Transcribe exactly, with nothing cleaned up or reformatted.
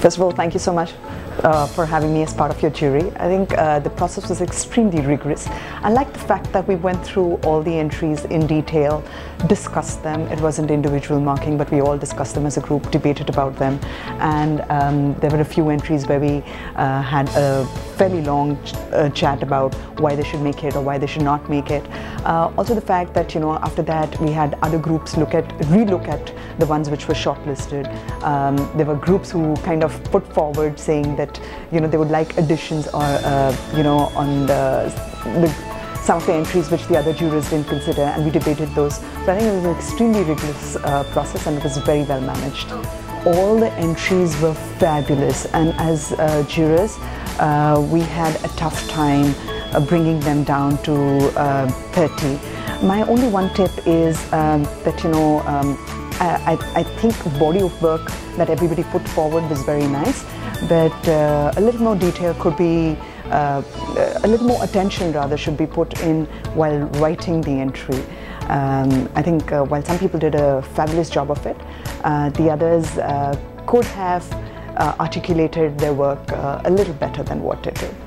First of all, thank you so much uh, for having me as part of your jury. I think uh, the process was extremely rigorous. I like the fact that we went through all the entries in detail, discussed them. It wasn't individual marking, but we all discussed them as a group, debated about them. And um, there were a few entries where we uh, had a fairly long ch uh, chat about why they should make it or why they should not make it. Uh, also the fact that, you know, after that we had other groups look at, re-look at the ones which were shortlisted. Um, there were groups who kind of put forward saying that, you know, they would like additions or, uh, you know, on the, the some of the entries which the other jurors didn't consider, and we debated those. So I think it was an extremely rigorous uh, process, and it was very well managed. All the entries were fabulous, and as uh, jurors, uh, we had a tough time uh, bringing them down to uh, thirty. My only one tip is um, that, you know, um, I, I think body of work that everybody put forward was very nice, but uh, a little more detail could be, uh, a little more attention rather should be put in while writing the entry. Um, I think uh, while some people did a fabulous job of it, uh, the others uh, could have uh, articulated their work uh, a little better than what they did.